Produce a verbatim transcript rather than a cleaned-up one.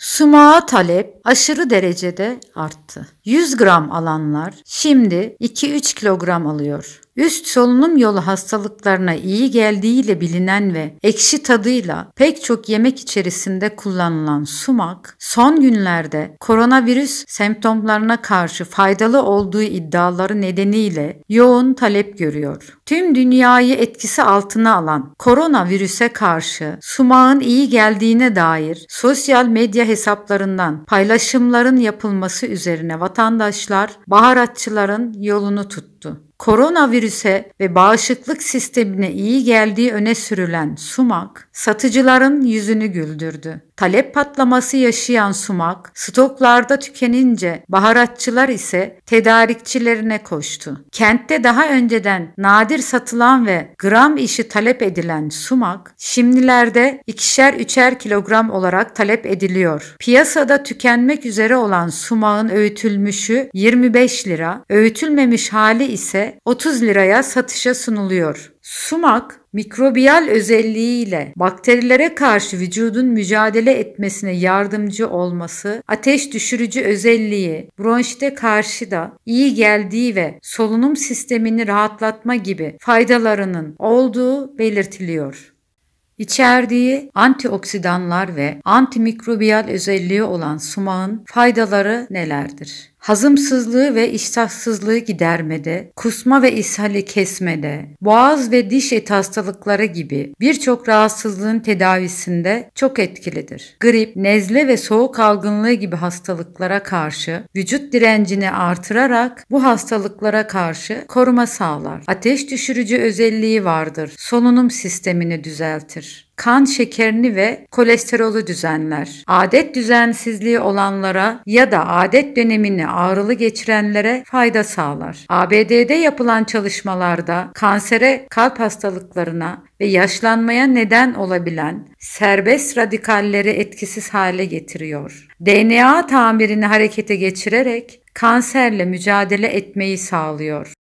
Sumağa talep aşırı derecede arttı. yüz gram alanlar şimdi iki üç kilogram alıyor. Üst solunum yolu hastalıklarına iyi geldiğiyle bilinen ve ekşi tadıyla pek çok yemek içerisinde kullanılan sumak, son günlerde koronavirüs semptomlarına karşı faydalı olduğu iddiaları nedeniyle yoğun talep görüyor. Tüm dünyayı etkisi altına alan koronavirüse karşı sumağın iyi geldiğine dair sosyal medya hesaplarından paylaşımların yapılması üzerine vatandaşlar baharatçıların yolunu tuttu. Koronavirüse ve bağışıklık sistemine iyi geldiği öne sürülen sumak, satıcıların yüzünü güldürdü. Talep patlaması yaşayan sumak, stoklarda tükenince baharatçılar ise tedarikçilerine koştu. Kentte daha önceden nadir satılan ve gram işi talep edilen sumak, şimdilerde ikişer üçer kilogram olarak talep ediliyor. Piyasada tükenmek üzere olan sumağın öğütülmüşü yirmi beş lira, öğütülmemiş hali ise otuz liraya satışa sunuluyor. Sumak, mikrobiyal özelliğiyle bakterilere karşı vücudun mücadele etmesine yardımcı olması, ateş düşürücü özelliği, bronşite karşı da iyi geldiği ve solunum sistemini rahatlatma gibi faydalarının olduğu belirtiliyor. İçerdiği antioksidanlar ve antimikrobiyal özelliği olan sumağın faydaları nelerdir? Hazımsızlığı ve iştahsızlığı gidermede, kusma ve ishali kesmede, boğaz ve diş eti hastalıkları gibi birçok rahatsızlığın tedavisinde çok etkilidir. Grip, nezle ve soğuk algınlığı gibi hastalıklara karşı vücut direncini artırarak bu hastalıklara karşı koruma sağlar. Ateş düşürücü özelliği vardır. Solunum sistemini düzeltir. Kan şekerini ve kolesterolü düzenler. Adet düzensizliği olanlara ya da adet dönemini ağrılı geçirenlere fayda sağlar. A B D'de yapılan çalışmalarda kansere, kalp hastalıklarına ve yaşlanmaya neden olabilen serbest radikalleri etkisiz hale getiriyor. D N A tamirini harekete geçirerek kanserle mücadele etmeyi sağlıyor.